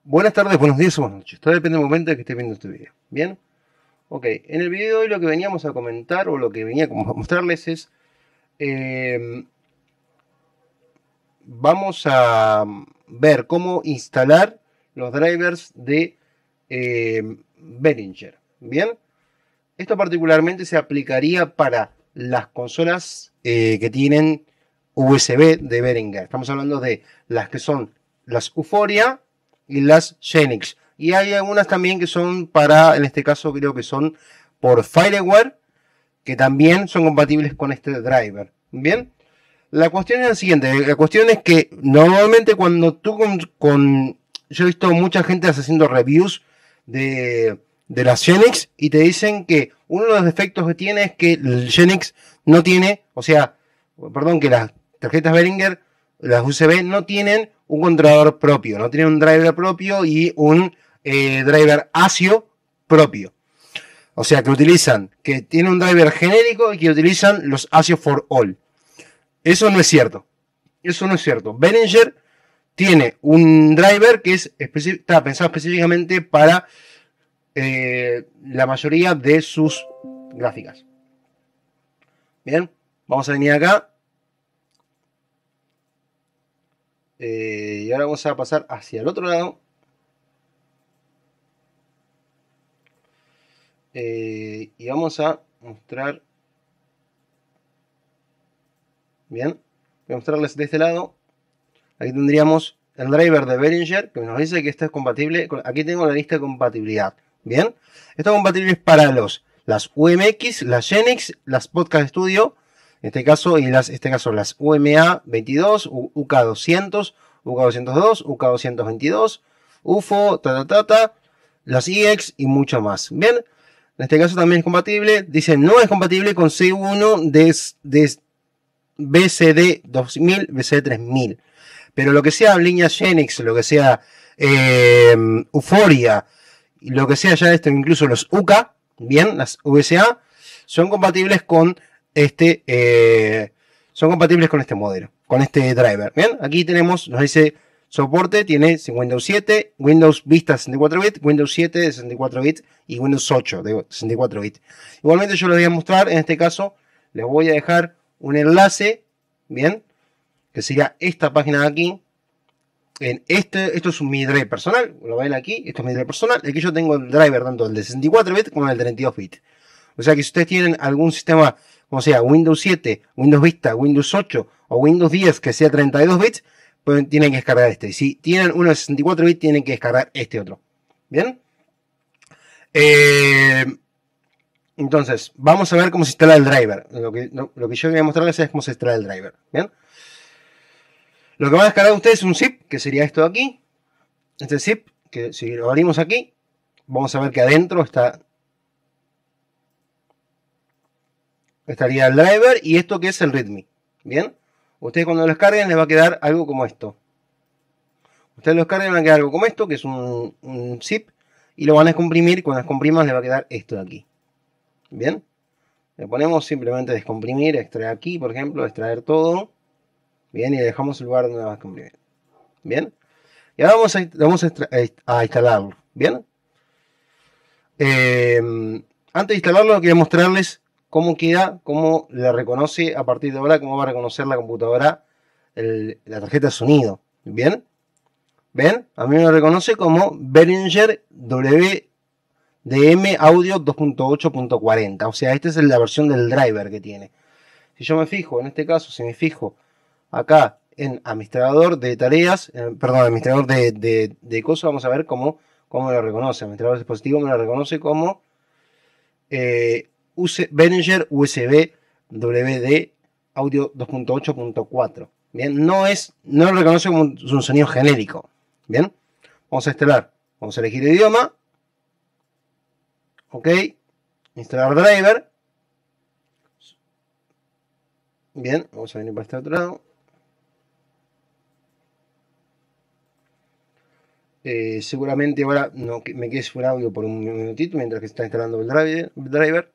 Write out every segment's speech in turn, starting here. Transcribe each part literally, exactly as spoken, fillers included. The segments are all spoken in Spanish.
Buenas tardes, buenos días o buenas noches. Todo depende del momento en que estés viendo este video. Bien. Ok, en el video de hoy lo que veníamos a comentar o lo que venía a mostrarles es eh, vamos a ver cómo instalar los drivers de eh, Behringer. Bien. Esto particularmente se aplicaría para las consolas eh, que tienen U S B de Behringer. Estamos hablando de las que son las Euphoria y las Genix. Y hay algunas también que son para, en este caso creo que son por Fireware, que también son compatibles con este driver. Bien, la cuestión es la siguiente. La cuestión es que normalmente cuando tú con, con yo he visto mucha gente haciendo reviews de, de las Genix y te dicen que uno de los defectos que tiene es que el Genix no tiene, o sea, perdón, que las tarjetas Behringer, las U S B no tienen un controlador propio, no tienen un driver propio y un eh, driver ASIO propio. O sea, que utilizan, que tiene un driver genérico y que utilizan los ASIO for All. Eso no es cierto. Eso no es cierto. Behringer tiene un driver que es está pensado específicamente para eh, la mayoría de sus gráficas. Bien, vamos a venir acá. Eh, y ahora vamos a pasar hacia el otro lado. Eh, y vamos a mostrar. Bien, voy a mostrarles de este lado. Aquí tendríamos el driver de Behringer que nos dice que esto es compatible. Aquí tengo la lista de compatibilidad. Bien, esto es compatible para los las U M X, las Genix, las Podcast Studio, en este caso, y las, en este caso las U M A veintidós, U K doscientos, U K doscientos dos, U K doscientos veintidós, U F O, ta, ta, ta, ta, las I X y mucho más. Bien, en este caso también es compatible. Dice no es compatible con C uno de, de B C D dos mil, B C D tres mil. Pero lo que sea línea Genix, lo que sea eh, Euphoria, lo que sea ya esto, incluso los U K, bien, las V S A, son compatibles con este, eh, son compatibles con este modelo, con este driver. Bien, aquí tenemos, nos dice soporte, tiene Windows siete, Windows Vista sesenta y cuatro bits, Windows siete de sesenta y cuatro bits y Windows ocho de sesenta y cuatro bits. Igualmente yo les voy a mostrar, en este caso, les voy a dejar un enlace, bien, que sería esta página de aquí. En este, esto es mi drive personal, lo ven aquí, esto es mi drive personal. Aquí yo tengo el driver tanto el de sesenta y cuatro bits como el de treinta y dos bits. O sea que si ustedes tienen algún sistema, como sea Windows siete, Windows Vista, Windows ocho o Windows diez que sea treinta y dos bits, pues tienen que descargar este. Si tienen uno de sesenta y cuatro bits, tienen que descargar este otro. ¿Bien? Eh, entonces, vamos a ver cómo se instala el driver. Lo que, lo, lo que yo voy a mostrarles es cómo se instala el driver. ¿Bien? Lo que va a descargar ustedes es un zip, que sería esto de aquí. Este zip, que si lo abrimos aquí, vamos a ver que adentro está estaría el driver y esto que es el readme. Bien, ustedes cuando lo descarguen les va a quedar algo como esto. Ustedes lo descarguen, les va a quedar algo como esto, que es un, un zip, y lo van a descomprimir, y cuando descomprimas les va a quedar esto de aquí. Bien, le ponemos simplemente descomprimir, extraer aquí, por ejemplo, extraer todo. Bien, y le dejamos el lugar donde va a descomprimir. Bien, y ahora vamos a, vamos a, a instalarlo. Bien, eh, antes de instalarlo quería mostrarles cómo queda, cómo la reconoce a partir de ahora, cómo va a reconocer la computadora el, la tarjeta de sonido. Bien, ven, a mí me lo reconoce como Behringer W D M Audio dos punto ocho punto cuarenta. O sea, esta es la versión del driver que tiene. Si yo me fijo, en este caso, si me fijo acá en administrador de tareas, eh, perdón, administrador de, de, de cosas, vamos a ver cómo, cómo lo reconoce. Administrador de dispositivo me lo reconoce como eh, Behringer U S B W D Audio dos punto ocho punto cuatro. Bien, no es, no lo reconoce como un, un sonido genérico. Bien, vamos a instalar, vamos a elegir el idioma. Ok, instalar driver. Bien, vamos a venir para este otro lado. Eh, seguramente ahora no, me quede fuera audio por un minutito mientras que está instalando el driver. El driver.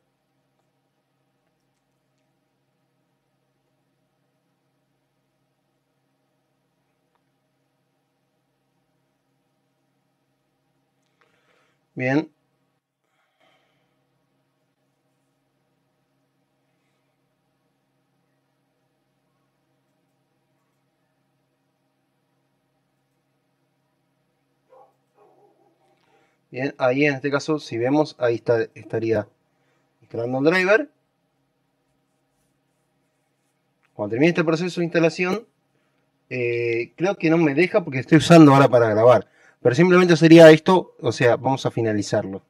Bien. Bien, ahí en este caso, si vemos, ahí está, estaría instalando el driver. Cuando termine este proceso de instalación, eh, creo que no me deja porque estoy usando ahora para grabar. Pero simplemente sería esto, o sea, vamos a finalizarlo.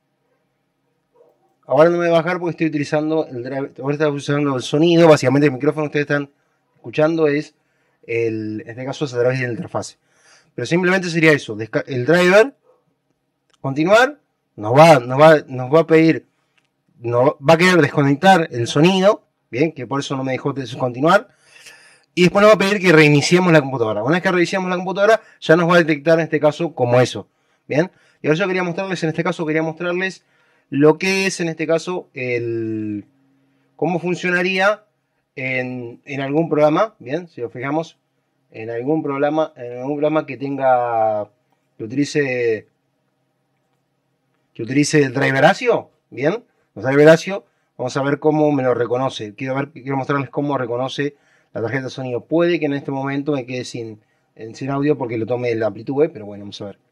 Ahora no me va a bajar porque estoy utilizando el driver, ahora estoy usando el sonido, básicamente el micrófono que ustedes están escuchando es, el, en este caso es a través de la interfase. Pero simplemente sería eso, el driver, continuar, nos va, nos va, nos va a pedir, nos va a querer desconectar el sonido, bien, que por eso no me dejó continuar, y después nos va a pedir que reiniciemos la computadora. Una vez que reiniciamos la computadora, ya nos va a detectar en este caso como eso, bien. Y ahora yo quería mostrarles, en este caso quería mostrarles lo que es en este caso el cómo funcionaría en, en algún programa, bien, si lo fijamos, en algún programa, en algún programa que tenga, que utilice que utilice el driver ASIO, bien, el driver ASIO, vamos a ver cómo me lo reconoce. Quiero ver, quiero mostrarles cómo reconoce la tarjeta de sonido. Puede que en este momento me quede sin, sin audio porque lo tome la amplitud, pero bueno, vamos a ver.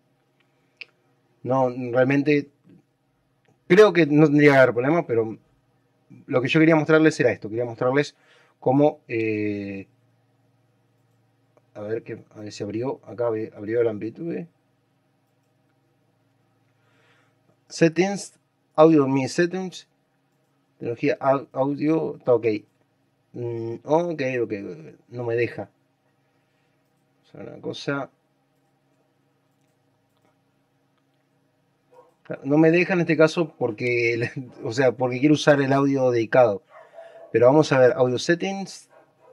No, realmente creo que no tendría que haber problema, pero lo que yo quería mostrarles era esto. Quería mostrarles cómo... Eh, a ver, que, a ver si abrió. Acá abrió la amplitud. Settings. Audio Mi Settings. Tecnología audio. Está ok. Mm, ok, ok. No me deja. O sea, una cosa... No me deja en este caso porque, o sea, porque quiero usar el audio dedicado. Pero vamos a ver, audio settings.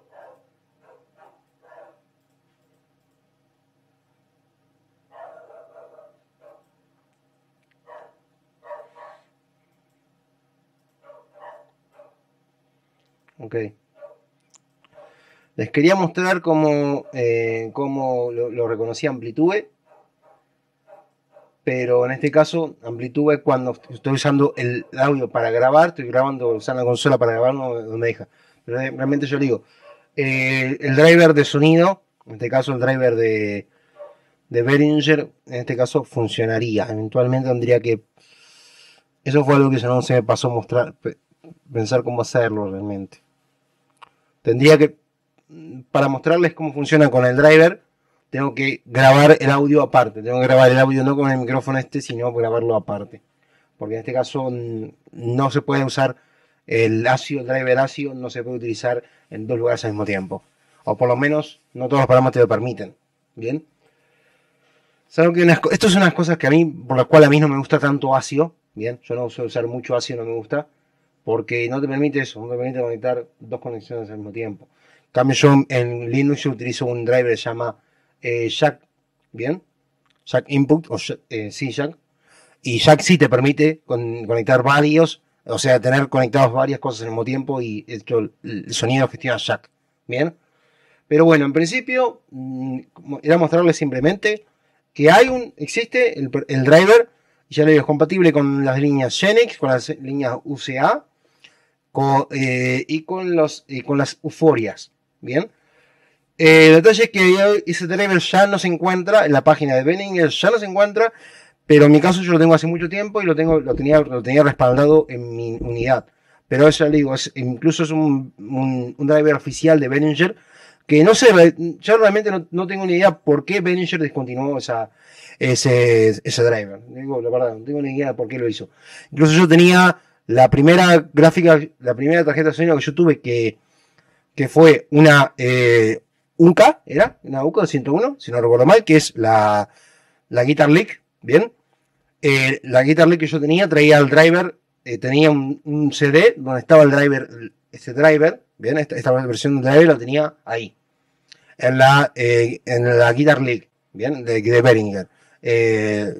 Ok. Les quería mostrar cómo, eh, cómo lo, lo reconocía Amplitude. Pero en este caso, Amplitude, cuando estoy usando el audio para grabar, estoy grabando, usando la consola para grabar, no, no me deja. Pero realmente yo digo, eh, el driver de sonido, en este caso el driver de, de Behringer, en este caso funcionaría. Eventualmente tendría que... Eso fue algo que no se me pasó a mostrar, pensar cómo hacerlo realmente. Tendría que, para mostrarles cómo funciona con el driver, tengo que grabar el audio aparte. Tengo que grabar el audio no con el micrófono este, sino grabarlo aparte. Porque en este caso no se puede usar el ASIO, el driver ASIO, no se puede utilizar en dos lugares al mismo tiempo. O por lo menos no todos los parámetros lo permiten. Bien. ¿Saben que unas, esto es unas cosas que a mí, por las cuales a mí no me gusta tanto ASIO. Bien, yo no suelo usar mucho ASIO, no me gusta. Porque no te permite eso, no te permite conectar dos conexiones al mismo tiempo. En cambio, yo en Linux yo utilizo un driver que se llama eh, Jack, ¿bien? Jack Input, o eh, sí, Jack. Y Jack sí te permite con, conectar varios, o sea, tener conectados varias cosas al mismo tiempo y esto, el, el sonido gestiona Jack, ¿bien? Pero bueno, en principio, mmm, era mostrarles simplemente que hay un, existe el, el driver, ya le digo, es compatible con las líneas Genix, con las líneas U C A, con, eh, y, con los, y con las euforias, ¿bien? Eh, el detalle es que ese driver ya no se encuentra en la página de Behringer, ya no se encuentra, pero en mi caso yo lo tengo hace mucho tiempo y lo tengo, lo tenía, lo tenía respaldado en mi unidad. Pero eso ya le digo, es, incluso es un, un, un driver oficial de Behringer que no sé, yo realmente no, no tengo ni idea por qué Behringer descontinuó esa, ese, ese driver. Digo, la verdad, no tengo ni idea por qué lo hizo. Incluso yo tenía la primera gráfica, la primera tarjeta de sonido que yo tuve que, que fue una eh, U K A, era una U K A de ciento uno, si no recuerdo mal, que es la, la Guitar Lick, ¿bien? Eh, la Guitar Lick que yo tenía traía el driver, eh, tenía un, un C D donde estaba el driver, este driver, ¿bien? Esta, esta versión del driver la tenía ahí, en la, eh, en la Guitar Lick, ¿bien? De, de Behringer. Eh,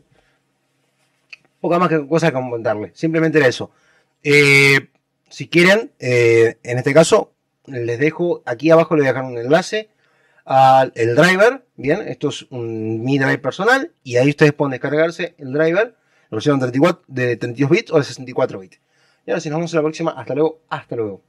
poca más que cosa que comentarle, simplemente era eso. Eh, si quieren, eh, en este caso, les dejo, aquí abajo les voy a dejar un enlace al driver, bien, esto es un mi drive personal, y ahí ustedes pueden descargarse el driver, Lo pusieron treinta y cuatro, de treinta y dos bits o de sesenta y cuatro bits. Y ahora si nos vamos a la próxima, hasta luego, hasta luego.